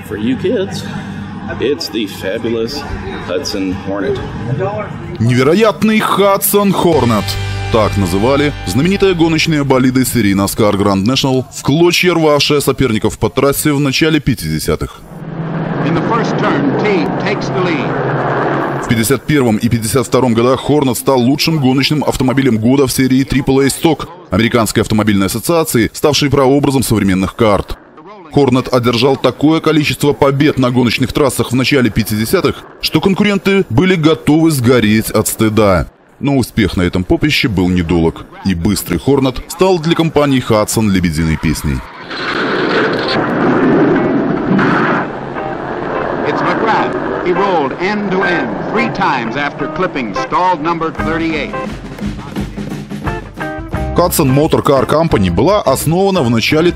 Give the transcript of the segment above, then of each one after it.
For you kids, it's the fabulous Hudson Hornet. Невероятный Hudson Hornet. Так называли знаменитые гоночные болиды серии NASCAR Grand National, в клочья рвавшие соперников по трассе в начале 50-х. В 51 и 52 годах Hornet стал лучшим гоночным автомобилем года в серии AAA Stock Американской автомобильной ассоциации, ставшей прообразом современных карт. Hornet одержал такое количество побед на гоночных трассах в начале 50-х, что конкуренты были готовы сгореть от стыда. Но успех на этом поприще был недолог, и быстрый Hornet стал для компании Hudson лебединой песней. He rolled end to end 3 times after clipping stalled number 38. Hudson Motor Car Company была основана в начале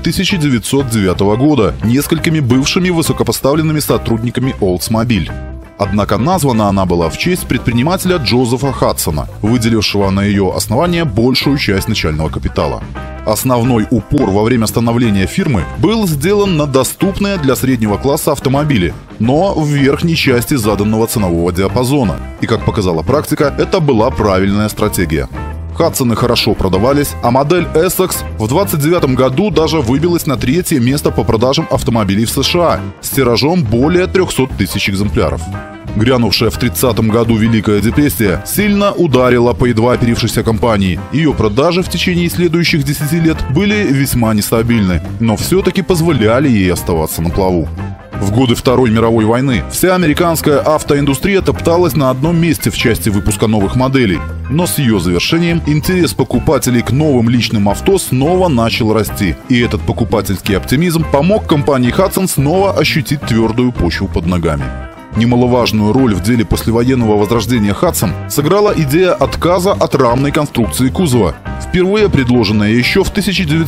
1909 года несколькими бывшими высокопоставленными сотрудниками Oldsmobile. Однако названа она была в честь предпринимателя Джозефа Хадсона, выделившего на ее основание большую часть начального капитала. Основной упор во время становления фирмы был сделан на доступные для среднего класса автомобили, но в верхней части заданного ценового диапазона. И, как показала практика, это была правильная стратегия. Хадсоны хорошо продавались, а модель Essex в 1929 году даже выбилась на 3-е место по продажам автомобилей в США с тиражом более 300 тысяч экземпляров. Грянувшая в 1930 году Великая депрессия сильно ударила по едва оперившейся компании. Ее продажи в течение следующих 10 лет были весьма нестабильны, но все-таки позволяли ей оставаться на плаву. В годы Второй мировой войны вся американская автоиндустрия топталась на одном месте в части выпуска новых моделей. Но с ее завершением интерес покупателей к новым личным авто снова начал расти. И этот покупательский оптимизм помог компании Hudson снова ощутить твердую почву под ногами. Немаловажную роль в деле послевоенного возрождения Hudson сыграла идея отказа от рамной конструкции кузова, впервые предложенная еще в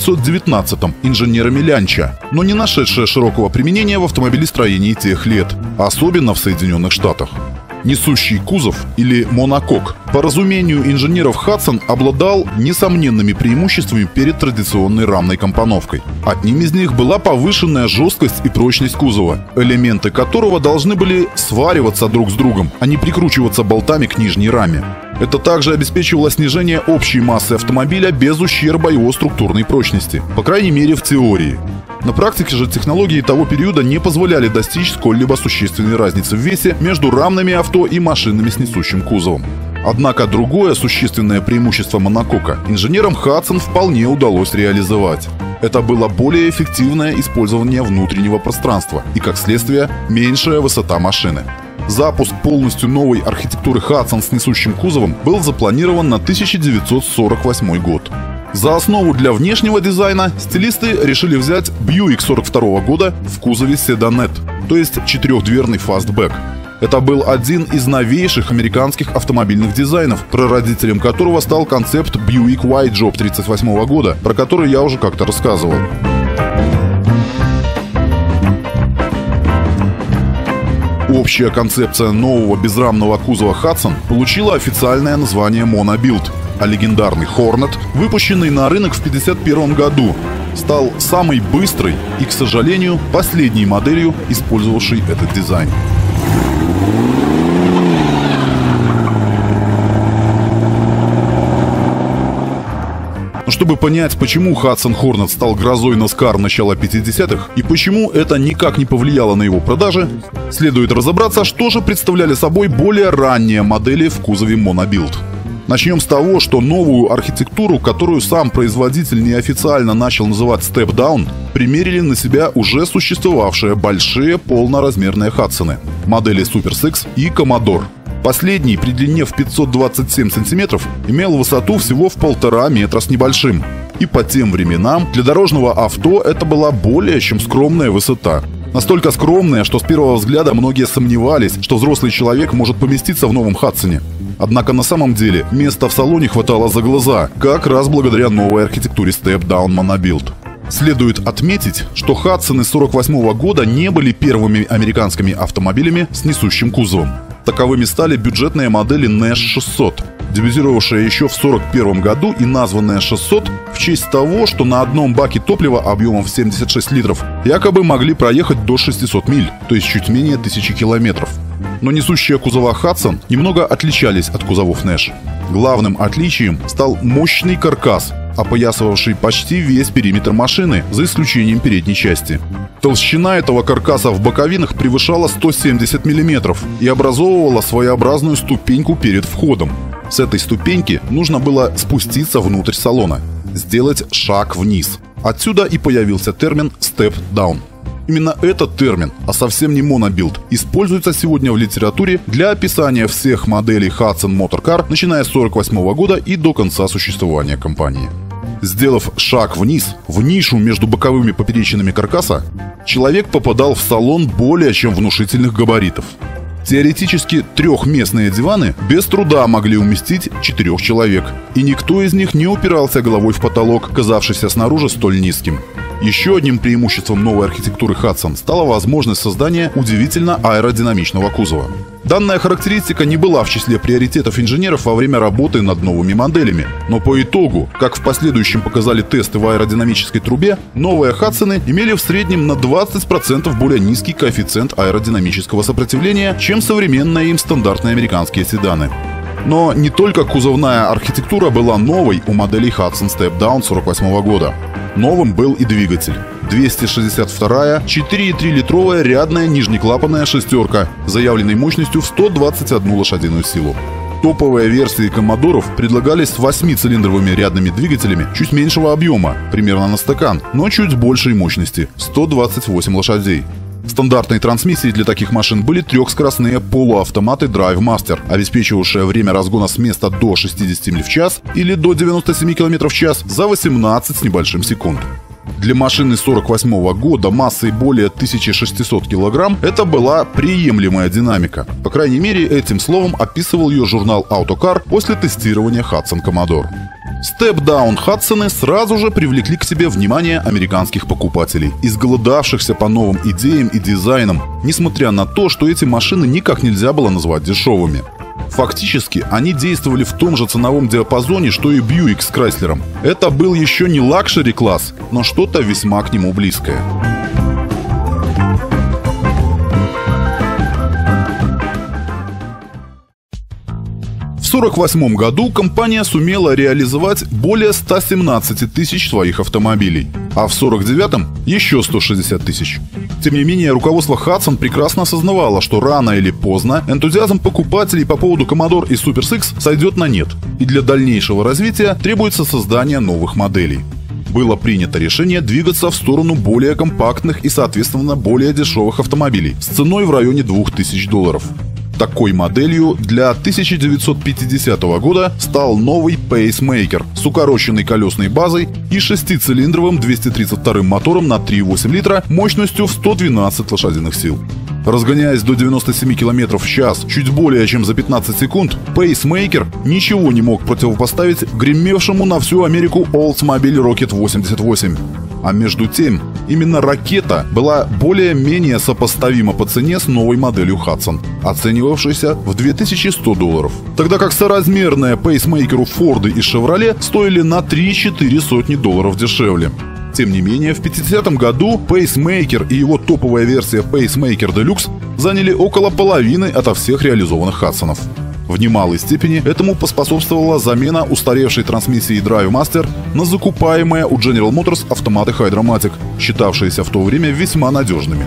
1919-м инженерами Лянча, но не нашедшая широкого применения в автомобилестроении тех лет, особенно в Соединенных Штатах. Несущий кузов, или монокок, по разумению инженеров Hudson, обладал несомненными преимуществами перед традиционной рамной компоновкой. Одним из них была повышенная жесткость и прочность кузова, элементы которого должны были свариваться друг с другом, а не прикручиваться болтами к нижней раме. Это также обеспечивало снижение общей массы автомобиля без ущерба его структурной прочности, по крайней мере в теории. На практике же технологии того периода не позволяли достичь сколь-либо существенной разницы в весе между рамными авто и машинами с несущим кузовом. Однако другое существенное преимущество монокока инженерам Hudson вполне удалось реализовать. Это было более эффективное использование внутреннего пространства и, как следствие, меньшая высота машины. Запуск полностью новой архитектуры Hudson с несущим кузовом был запланирован на 1948 год. За основу для внешнего дизайна стилисты решили взять Buick 42 года в кузове седанет, то есть 4-дверный фастбэк. Это был один из новейших американских автомобильных дизайнов, прародителем которого стал концепт Buick White Job 1938 года, про который я уже как-то рассказывал. Общая концепция нового безрамного кузова Hudson получила официальное название Monobuild, а легендарный Hornet, выпущенный на рынок в 1951 году, стал самой быстрой и, к сожалению, последней моделью, использовавшей этот дизайн. Но чтобы понять, почему Hudson Hornet стал грозой NASCAR начала 50-х и почему это никак не повлияло на его продажи, следует разобраться, что же представляли собой более ранние модели в кузове Monobuild. Начнем с того, что новую архитектуру, которую сам производитель неофициально начал называть Step Down, примерили на себя уже существовавшие большие полноразмерные Hudson, модели Super Six и Commodore. Последний, при длине в 527 сантиметров, имел высоту всего в 1,5 метра с небольшим. И по тем временам для дорожного авто это была более чем скромная высота. Настолько скромная, что с первого взгляда многие сомневались, что взрослый человек может поместиться в новом Hudson. Однако на самом деле места в салоне хватало за глаза, как раз благодаря новой архитектуре Step Down Monobuild. Следует отметить, что Hudson из 1948 года не были первыми американскими автомобилями с несущим кузовом. Таковыми стали бюджетные модели Nash 600, дебютировавшая еще в 1941 году и названная 600 в честь того, что на одном баке топлива объемом в 76 литров якобы могли проехать до 600 миль, то есть чуть менее 1000 километров. Но несущие кузова Hudson немного отличались от кузовов Nash. Главным отличием стал мощный каркас, опоясывавший почти весь периметр машины, за исключением передней части. Толщина этого каркаса в боковинах превышала 170 мм и образовывала своеобразную ступеньку перед входом. С этой ступеньки нужно было спуститься внутрь салона, сделать шаг вниз. Отсюда и появился термин «step down». Именно этот термин, а совсем не монобилд, используется сегодня в литературе для описания всех моделей Hudson Motor Car, начиная с 1948 года и до конца существования компании. Сделав шаг вниз, в нишу между боковыми поперечинами каркаса, человек попадал в салон более чем внушительных габаритов. Теоретически трехместные диваны без труда могли уместить 4 человек, и никто из них не упирался головой в потолок, казавшийся снаружи столь низким. Еще одним преимуществом новой архитектуры Hudson стала возможность создания удивительно аэродинамичного кузова. Данная характеристика не была в числе приоритетов инженеров во время работы над новыми моделями, но по итогу, как в последующем показали тесты в аэродинамической трубе, новые Hudson имели в среднем на 20% более низкий коэффициент аэродинамического сопротивления, чем современные им стандартные американские седаны. Но не только кузовная архитектура была новой у моделей Hudson Step Down 1948 года. Новым был и двигатель. 262-я 4,3-литровая рядная нижнеклапанная шестерка, заявленной мощностью в 121 лошадиную силу. Топовые версии Коммодоров предлагались с 8-цилиндровыми рядными двигателями чуть меньшего объема, примерно на стакан, но чуть большей мощности – 128 лошадей. Стандартной трансмиссией для таких машин были трехскоростные полуавтоматы Drive Master, обеспечивавшие время разгона с места до 60 миль в час или до 97 км в час за 18 с небольшим секунд. Для машины 1948 года массой более 1600 кг это была приемлемая динамика. По крайней мере, этим словом описывал ее журнал Autocar после тестирования Hudson Commodore. Step-down Hudson сразу же привлекли к себе внимание американских покупателей, изголодавшихся по новым идеям и дизайнам, несмотря на то, что эти машины никак нельзя было назвать дешевыми. Фактически, они действовали в том же ценовом диапазоне, что и Buick с Chrysler. Это был еще не лакшери-класс, но что-то весьма к нему близкое. В 1948 году компания сумела реализовать более 117 тысяч своих автомобилей, а в 1949 еще 160 тысяч. Тем не менее, руководство Hudson прекрасно осознавало, что рано или поздно энтузиазм покупателей по поводу Commodore и Super Six сойдет на нет, и для дальнейшего развития требуется создание новых моделей. Было принято решение двигаться в сторону более компактных и, соответственно, более дешевых автомобилей с ценой в районе $2000. Такой моделью для 1950 года стал новый Pacemaker с укороченной колесной базой и 6-цилиндровым 232-м мотором на 3,8 литра мощностью в 112 лошадиных сил. Разгоняясь до 97 км в час чуть более чем за 15 секунд, Pacemaker ничего не мог противопоставить гремевшему на всю Америку Oldsmobile Rocket 88. А между тем, именно ракета была более-менее сопоставима по цене с новой моделью Hudson, оценивавшейся в $2100, тогда как соразмерные пейсмейкеру Форды и Шевроле стоили на 3-4 сотни долларов дешевле. Тем не менее, в 1950 году Pacemaker и его топовая версия Pacemaker Deluxe заняли около половины ото всех реализованных Hudson. В немалой степени этому поспособствовала замена устаревшей трансмиссии Drive Master на закупаемые у General Motors автоматы Hydra-Matic, считавшиеся в то время весьма надежными.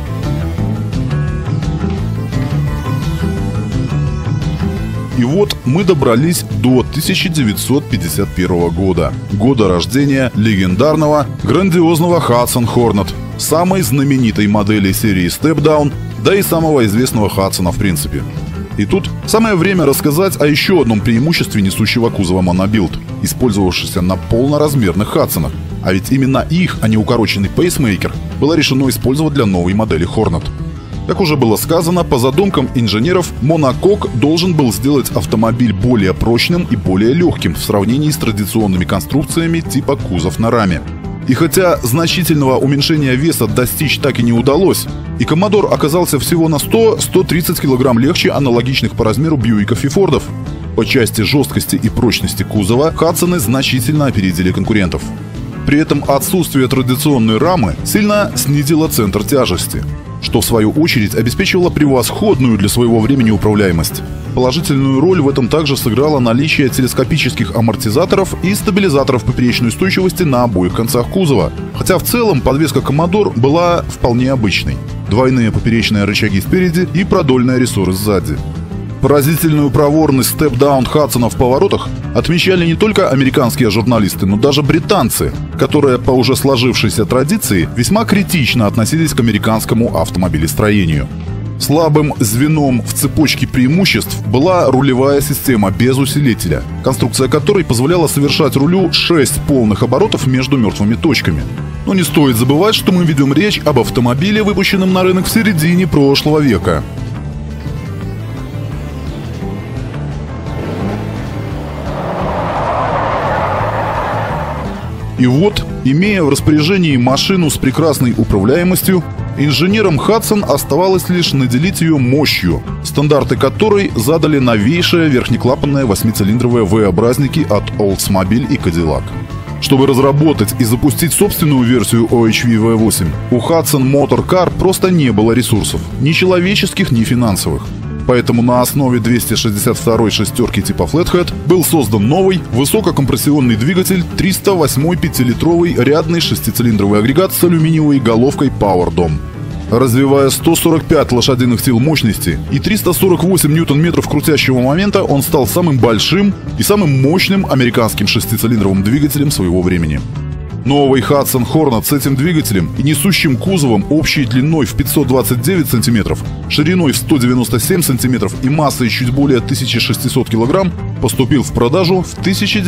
И вот мы добрались до 1951 года, года рождения легендарного, грандиозного Hudson Hornet, самой знаменитой модели серии Step Down, да и самого известного Hudson в принципе. И тут самое время рассказать о еще одном преимуществе несущего кузова монобилд, использовавшегося на полноразмерных Hudson. А ведь именно их, а не укороченный пейсмейкер, было решено использовать для новой модели Hornet. Как уже было сказано, по задумкам инженеров, монокок должен был сделать автомобиль более прочным и более легким в сравнении с традиционными конструкциями типа кузов на раме. И хотя значительного уменьшения веса достичь так и не удалось, и Commodore оказался всего на 100-130 кг легче аналогичных по размеру Бьюиков и Фордов, По части жесткости и прочности кузова Хадсоны значительно опередили конкурентов. При этом отсутствие традиционной рамы сильно снизило центр тяжести, что в свою очередь обеспечивало превосходную для своего времени управляемость. Положительную роль в этом также сыграло наличие телескопических амортизаторов и стабилизаторов поперечной устойчивости на обоих концах кузова, хотя в целом подвеска Commodore была вполне обычной. Двойные поперечные рычаги спереди и продольные рессоры сзади. Поразительную проворность степ-даун Хадсона в поворотах отмечали не только американские журналисты, но даже британцы, которые по уже сложившейся традиции весьма критично относились к американскому автомобилестроению. Слабым звеном в цепочке преимуществ была рулевая система без усилителя, конструкция которой позволяла совершать рулю 6 полных оборотов между мертвыми точками. Но не стоит забывать, что мы ведем речь об автомобиле, выпущенном на рынок в середине прошлого века. И вот, имея в распоряжении машину с прекрасной управляемостью, инженерам Hudson оставалось лишь наделить ее мощью, стандарты которой задали новейшие верхнеклапанные 8-цилиндровые V-образники от Oldsmobile и Cadillac. Чтобы разработать и запустить собственную версию OHV V8, у Hudson Motor Car просто не было ресурсов, ни человеческих, ни финансовых. Поэтому на основе 262-й шестерки типа Flathead был создан новый высококомпрессионный двигатель 308-й 5-литровый рядный 6-цилиндровый агрегат с алюминиевой головкой Power Dome. Развивая 145 лошадиных сил мощности и 348 ньютон-метров крутящего момента, он стал самым большим и самым мощным американским 6-цилиндровым двигателем своего времени. Новый Hudson Hornet с этим двигателем и несущим кузовом общей длиной в 529 см, шириной в 197 см и массой чуть более 1600 кг поступил в продажу в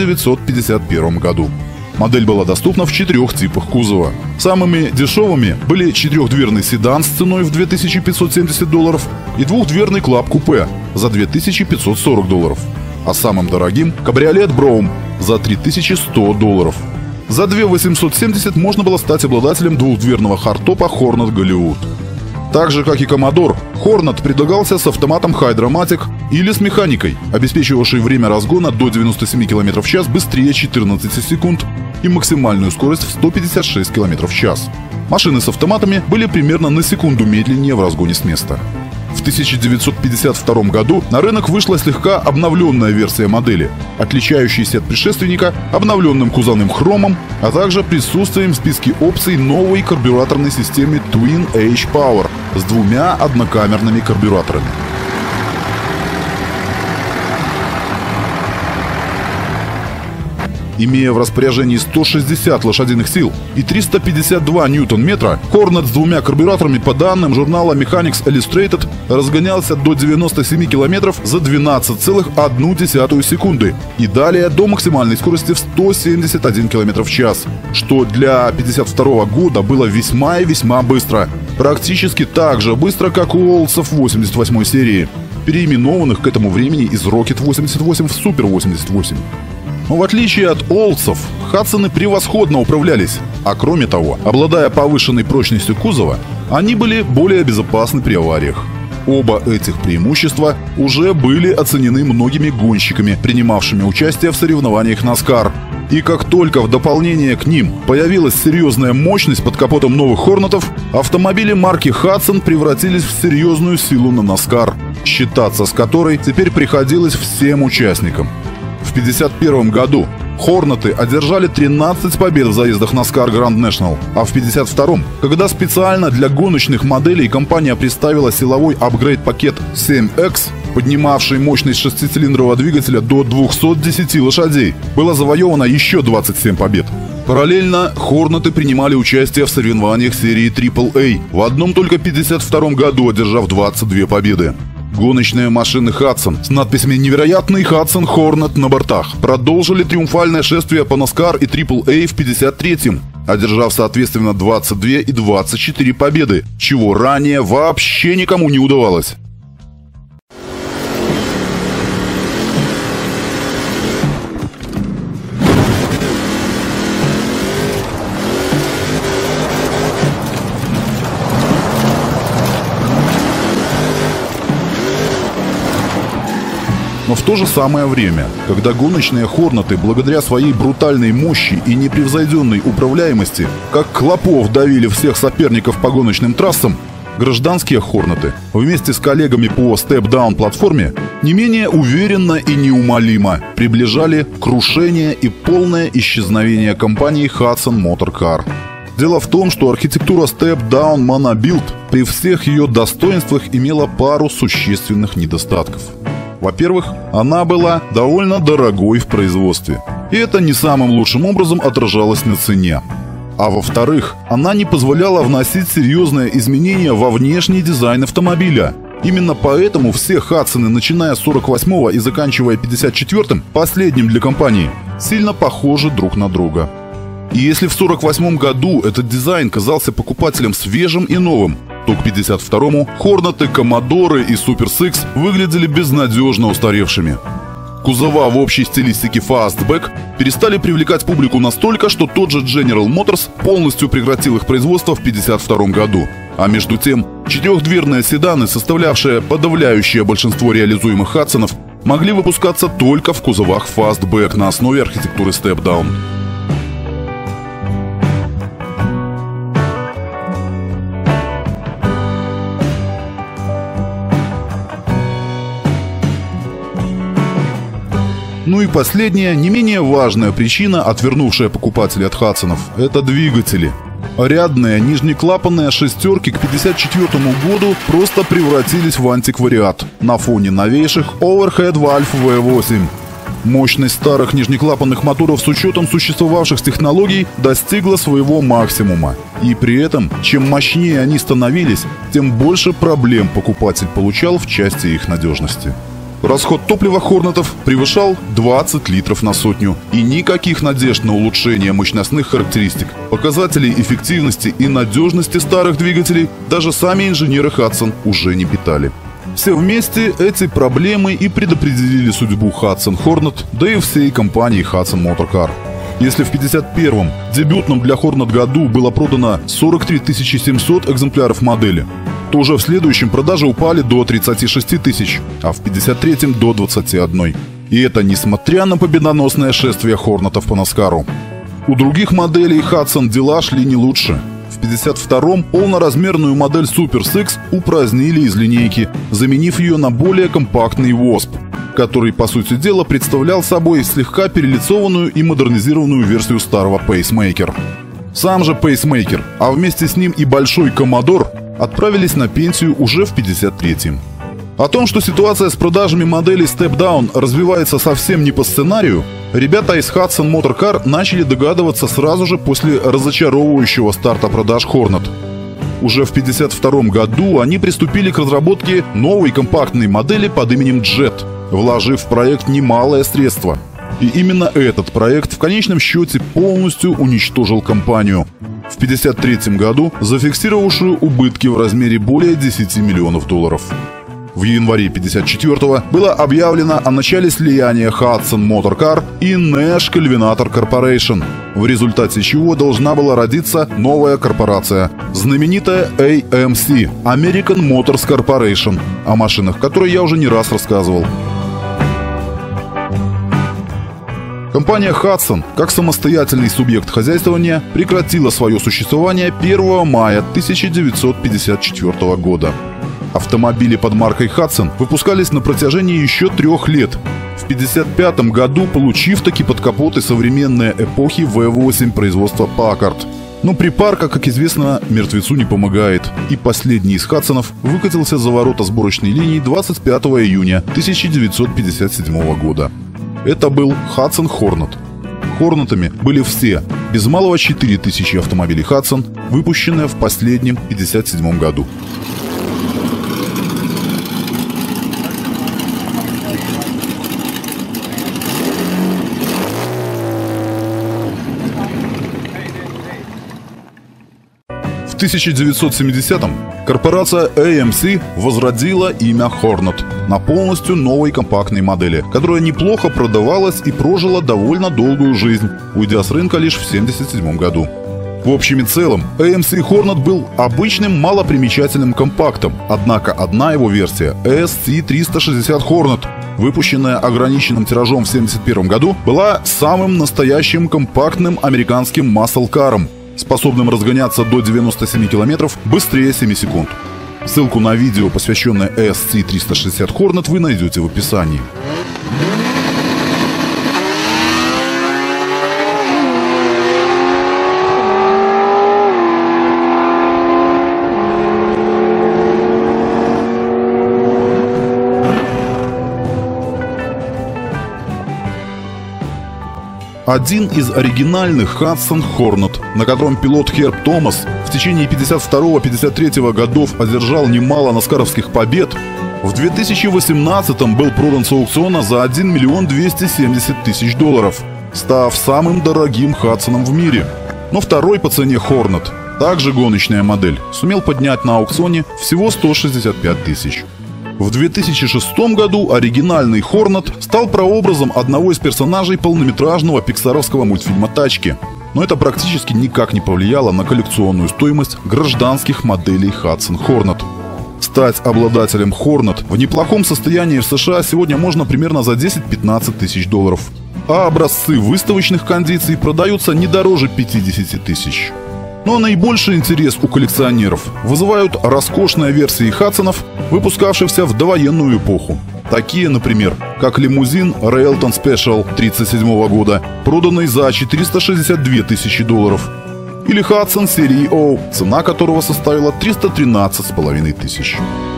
1951 году. Модель была доступна в 4 типах кузова. Самыми дешевыми были 4-дверный седан с ценой в $2570 и 2-дверный клаб-купе за $2540. А самым дорогим – кабриолет Броум за $3100. За $2870 можно было стать обладателем 2-дверного хардтопа Hornet Голливуд. Так же, как и Commodore, Hornet предлагался с автоматом Hydra-Matic или с механикой, обеспечивавшей время разгона до 97 км в час быстрее 14 секунд и максимальную скорость в 156 км в час. Машины с автоматами были примерно на секунду медленнее в разгоне с места. В 1952 году на рынок вышла слегка обновленная версия модели, отличающаяся от предшественника обновленным кузовным хромом, а также присутствием в списке опций новой карбюраторной системы Twin H-Power с 2 однокамерными карбюраторами. Имея в распоряжении 160 лошадиных сил и 352 ньютон-метра, Hornet с 2 карбюраторами, по данным журнала Mechanics Illustrated, разгонялся до 97 км за 12,1 секунды и далее до максимальной скорости в 171 км в час, что для 1952 года было весьма и весьма быстро. Практически так же быстро, как у Олдсов 88 серии, переименованных к этому времени из Rocket 88 в Super 88. Но в отличие от Олдсов, Хадсоны превосходно управлялись, а кроме того, обладая повышенной прочностью кузова, они были более безопасны при авариях. Оба этих преимущества уже были оценены многими гонщиками, принимавшими участие в соревнованиях NASCAR. И как только в дополнение к ним появилась серьезная мощность под капотом новых Хорнетов, автомобили марки Hudson превратились в серьезную силу на NASCAR, считаться с которой теперь приходилось всем участникам. В 1951 году Хорнеты одержали 13 побед в заездах NASCAR Grand National, а в 1952, когда специально для гоночных моделей компания представила силовой апгрейд-пакет 7X, поднимавший мощность 6-цилиндрового двигателя до 210 лошадей, было завоевано еще 27 побед. Параллельно Хорнеты принимали участие в соревнованиях серии AAA, в одном только 1952 году одержав 22 победы. Гоночные машины Hudson с надписями «Невероятный Hudson Hornet» на бортах продолжили триумфальное шествие по NASCAR и AAA в 1953-м, одержав соответственно 22 и 24 победы, чего ранее вообще никому не удавалось. Но в то же самое время, когда гоночные Хорнеты, благодаря своей брутальной мощи и непревзойденной управляемости, как клопов давили всех соперников по гоночным трассам, гражданские Хорнеты вместе с коллегами по степ-даун-платформе не менее уверенно и неумолимо приближали крушение и полное исчезновение компании Hudson Motor Car. Дело в том, что архитектура степ-даун Monobuild при всех ее достоинствах имела пару существенных недостатков. Во-первых, она была довольно дорогой в производстве, и это не самым лучшим образом отражалось на цене. А во-вторых, она не позволяла вносить серьезные изменения во внешний дизайн автомобиля. Именно поэтому все Хадсоны, начиная с 48-го и заканчивая 54-м, последним для компании, сильно похожи друг на друга. И если в 48-м году этот дизайн казался покупателям свежим и новым, то к 52-му Хорнеты, Коммодоры и Супер Six выглядели безнадежно устаревшими. Кузова в общей стилистике Fastback перестали привлекать публику настолько, что тот же General Motors полностью прекратил их производство в 1952 году. А между тем, четырехдверные седаны, составлявшие подавляющее большинство реализуемых Хадсонов, могли выпускаться только в кузовах Fastback на основе архитектуры Step-Down. Ну и последняя, не менее важная причина, отвернувшая покупателей от Хадсонов, это двигатели. Рядные нижнеклапанные шестерки к 1954 году просто превратились в антиквариат на фоне новейших Overhead Valve V8. Мощность старых нижнеклапанных моторов с учетом существовавших технологий достигла своего максимума. И при этом, чем мощнее они становились, тем больше проблем покупатель получал в части их надежности. Расход топлива Хорнетов превышал 20 литров на сотню, и никаких надежд на улучшение мощностных характеристик, показателей эффективности и надежности старых двигателей даже сами инженеры Hudson уже не питали. Все вместе эти проблемы и предопределили судьбу Hudson Hornet, да и всей компании Hudson Motor Car. Если в 1951-м, дебютном для Hornet году, было продано 43 700 экземпляров модели, то уже в следующем продажи упали до 36 тысяч, а в 1953-м до 21. И это несмотря на победоносное шествие Хорнетов по Наскару. У других моделей Hudson дела шли не лучше. В 1952-м полноразмерную модель Super Six упразднили из линейки, заменив ее на более компактный Wasp, который, по сути дела, представлял собой слегка перелицованную и модернизированную версию старого Pacemaker. Сам же Pacemaker, а вместе с ним и большой Commodore, отправились на пенсию уже в 1953-м. О том, что ситуация с продажами моделей Step Down развивается совсем не по сценарию, ребята из Hudson Motor Car начали догадываться сразу же после разочаровывающего старта продаж Hornet. Уже в 1952 году они приступили к разработке новой компактной модели под именем Jet, вложив в проект немалое средство. И именно этот проект в конечном счете полностью уничтожил компанию, в 1953 году зафиксировавшую убытки в размере более 10 миллионов долларов. В январе 1954 было объявлено о начале слияния Hudson Motor Car и Nash Kelvinator Corporation, в результате чего должна была родиться новая корпорация, знаменитая AMC – American Motors Corporation, о машинах которой я уже не раз рассказывал. Компания Hudson, как самостоятельный субъект хозяйствования, прекратила свое существование 1 мая 1954 года. Автомобили под маркой Hudson выпускались на протяжении еще 3 лет, в 1955 году получив таки под капоты современные эпохи V8 производства Packard. Но припарка, как известно, мертвецу не помогает, и последний из Хадсонов выкатился за ворота сборочной линии 25 июня 1957 года. Это был Hudson Hornet. Хорнетами были все, без малого 4000 автомобилей Hudson, выпущенные в последнем 1957 году. В 1970-м корпорация AMC возродила имя Hornet на полностью новой компактной модели, которая неплохо продавалась и прожила довольно долгую жизнь, уйдя с рынка лишь в 1977 году. В общем и целом, AMC Hornet был обычным малопримечательным компактом, однако одна его версия, SC360 Hornet, выпущенная ограниченным тиражом в 1971 году, была самым настоящим компактным американским маслкаром, способным разгоняться до 97 км быстрее 7 секунд. Ссылку на видео, посвященное SC360 Hornet, вы найдете в описании. Один из оригинальных Hudson Hornet, на котором пилот Херб Томас в течение 52-53 годов одержал немало наскаровских побед, в 2018-м был продан с аукциона за $1 270 000, став самым дорогим Хадсоном в мире. Но второй по цене Hornet, также гоночная модель, сумел поднять на аукционе всего 165 000. В 2006 году оригинальный Hornet стал прообразом одного из персонажей полнометражного пиксаровского мультфильма «Тачки». Но это практически никак не повлияло на коллекционную стоимость гражданских моделей Hudson Hornet. Стать обладателем Hornet в неплохом состоянии в США сегодня можно примерно за 10-15 тысяч долларов. А образцы выставочных кондиций продаются не дороже 50 тысяч. Но наибольший интерес у коллекционеров вызывают роскошные версии Хадсонов, выпускавшихся в довоенную эпоху. Такие, например, как лимузин Railton Special 1937 года, проданный за 462 тысячи долларов, или Hudson серии O, цена которого составила 313,5 тысяч.